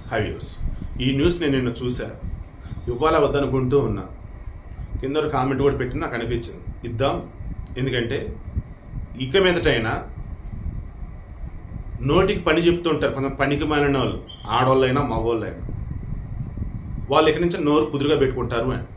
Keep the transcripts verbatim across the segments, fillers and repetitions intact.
High views. ఈ news నేను నిన్న చూసా, ఇవ్వాలా వద్దనుకుంటూ ఉన్నా. కింద కామెంట్ కూడా పెట్టి నాకు అనిపించింది ఇద్దాం. ఎందుకంటే ఇక మీదటైనా నోటికి పని చెప్తూ ఉంటారు కొంత పనికి మాలిన వాళ్ళు, ఆడవాళ్ళైనా మగవాళ్ళైనా, వాళ్ళు ఇక్కడి నుంచి నోరు కుదురుగా పెట్టుకుంటారు అని.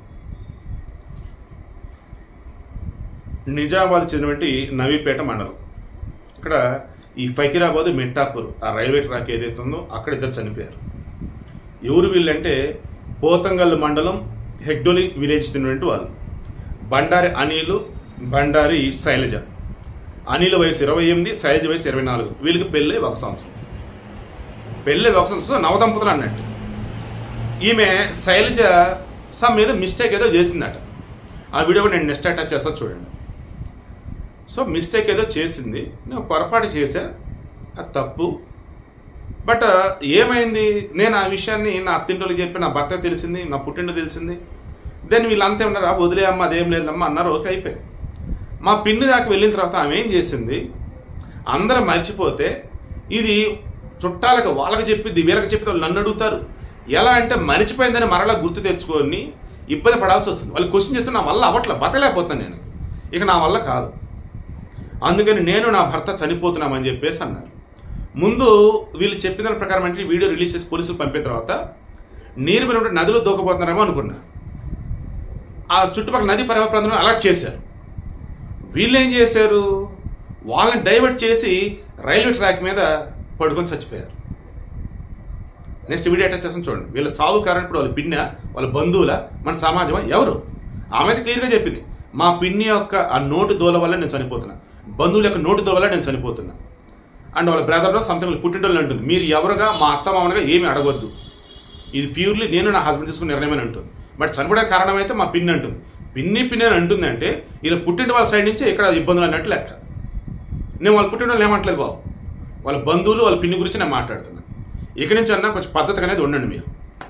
నిజామాబాద్ చెందినటువంటి నవీపేట మండలం, ఇక్కడ ఈ ఫకీరాబాద్ మిఠాపూర్ ఆ రైల్వే ట్రాక్ ఏదైతే ఉందో అక్కడ ఇద్దరు చనిపోయారు. ఎవరు వీళ్ళంటే పోతంగల్ మండలం హెగ్డోలి విలేజ్ చెందినటువంటి వాళ్ళు. బండారి అనిల్, బండారి శైలజ. అనిల్ వయసు ఇరవై ఎనిమిది, శైలజ వయసు ఇరవై నాలుగు. వీళ్ళకి పెళ్ళి ఒక సంవత్సరం. పెళ్ళి ఒక సంవత్సరం నవదంపతులు అన్నట్టు. ఈమె శైలజ సమ్ మీద మిస్టేక్ ఏదో చేసిందట. ఆ వీడియో కూడా నేను నెక్స్ట్ అటాచ్ చేస్తా చూడండి. సో మిస్టేక్ ఏదో చేసింది, నేను పొరపాటు చేశా, అది తప్పు. బట్ ఏమైంది, నేను ఆ విషయాన్ని నా అత్తింటోళ్ళకి చెప్పి నా భర్త తెలిసింది, నా పుట్టింటో తెలిసింది. దెన్ వీళ్ళంతా ఉన్నారు, వదిలే అమ్మ అదేం లేదమ్మా అన్నారు. ఓకే అయిపోయింది. మా పిన్ని దాకా వెళ్ళిన తర్వాత ఆమె ఏం చేసింది, అందరూ మర్చిపోతే ఇది చుట్టాలకు వాళ్ళకి చెప్పిద్ది, వీళ్ళకి చెప్పితే వాళ్ళు నన్ను అడుగుతారు. ఎలా అంటే మర్చిపోయిందని మరలా గుర్తు తెచ్చుకొని ఇబ్బంది పడాల్సి వస్తుంది. వాళ్ళు క్వశ్చన్ చేస్తే నా వల్ల అవ్వట్ల, బతలేకపోతాను నేను, ఇక నా వల్ల కాదు. అందుకని నేను నా భర్త చనిపోతున్నామని చెప్పేసి అన్నారు. ముందు వీళ్ళు చెప్పిన దాని ప్రకారం అంటే వీడియో రిలీజ్ చేసి పోలీసులు పంపిన తర్వాత నీరు మీద నదిలో దూకపోతున్నారేమో అనుకున్నారు. ఆ చుట్టుపక్కల నది పరివాహ ప్రాంతంలో అలర్ట్ చేశారు. వీళ్ళు ఏం చేశారు, వాళ్ళని డైవర్ట్ చేసి రైల్వే ట్రాక్ మీద పడుకొని చచ్చిపోయారు. నెక్స్ట్ వీడియో అటాచ్ చేస్తాను చూడండి. వీళ్ళ చావు కారణం ఇప్పుడు వాళ్ళ పిన్న, వాళ్ళ బంధువుల, మన సమాజమా, ఎవరు? ఆమె అయితే క్లియర్గా చెప్పింది, మా పిన్ని యొక్క ఆ నోటు దోల వల్ల నేను చనిపోతున్నా, బంధువుల యొక్క నోటు దోల వల్ల నేను చనిపోతున్నా. అండ్ వాళ్ళ బ్రదర్లో సంథింగ్ పుట్టింటోళ్ళు అంటుంది, మీరు ఎవరుగా మా అత్త మామలుగా ఏమీ అడగొద్దు, ఇది ప్యూర్లీ నేను నా హస్బెండ్ తీసుకున్న నిర్ణయం అని అంటుంది. బట్ చనిపోవడానికి కారణం అయితే మా పిన్ని అంటుంది. పిన్ని పిన్ని అని అంటుంది అంటే ఇలా పుట్టింటి వాళ్ళ సైడ్ నుంచి ఇక్కడ ఇబ్బందులు అన్నట్టు లెక్క. నేను వాళ్ళ పుట్టిన వాళ్ళు ఏమంటలేదు బాబు, వాళ్ళ బంధువులు వాళ్ళ పిన్ని గురించి నేను మాట్లాడుతున్నాను. ఇక్కడి నుంచి అన్నా కొంచెం పద్ధతిగా అనేది ఉండండి. మీరు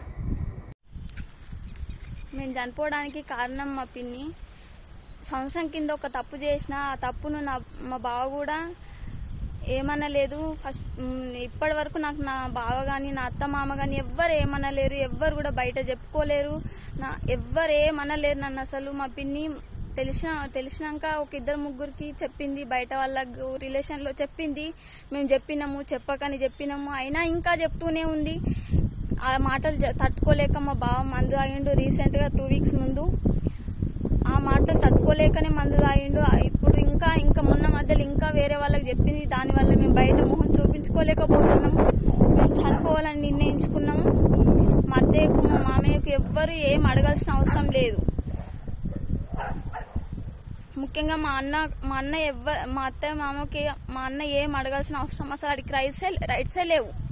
మేము చనిపోవడానికి కారణం మా పిన్ని. సంవత్సరం కింద ఒక తప్పు చేసిన, ఆ తప్పును నా మా బావ కూడా ఏమనలేదు. ఫస్ట్ ఇప్పటి వరకు నాకు నా బావ కానీ నా అత్త మామ కానీ ఎవ్వరు ఏమనలేరు, ఎవ్వరు కూడా బయట చెప్పుకోలేరు, నా ఎవ్వరు ఏమనలేరు నన్ను అసలు. మా పిన్ని తెలిసిన తెలిసినాక ఒక ఇద్దరు ముగ్గురికి చెప్పింది, బయట వాళ్ళకు రిలేషన్లో చెప్పింది. మేము చెప్పినాము, చెప్పకని చెప్పినాము, అయినా ఇంకా చెప్తూనే ఉంది. ఆ మాటలు తట్టుకోలేక మా బావ మందు తాగిండు రీసెంట్గా టూ వీక్స్ ముందు. ఆ మాటలు తట్టుకోలేకనే మందు తాగిండు. ఇప్పుడు ఇంకా ఇంకా మొన్న మధ్యలో ఇంకా వేరే వాళ్ళకి చెప్పింది. దానివల్ల మేము బయట మొహం చూపించుకోలేకపోతున్నాము. మేము చనిపోవాలని నిర్ణయించుకున్నాము. మా అత్తయ్యకు మా మామయ్యకు ఎవ్వరు ఏం అడగాల్సిన అవసరం లేదు. ముఖ్యంగా మా అన్న మా అన్న ఎవ్వ మా అత్తయ్య మామకి మా అన్న ఏం అడగాల్సిన అవసరం అసలు అడిగి రైట్సే రైట్సే లేవు.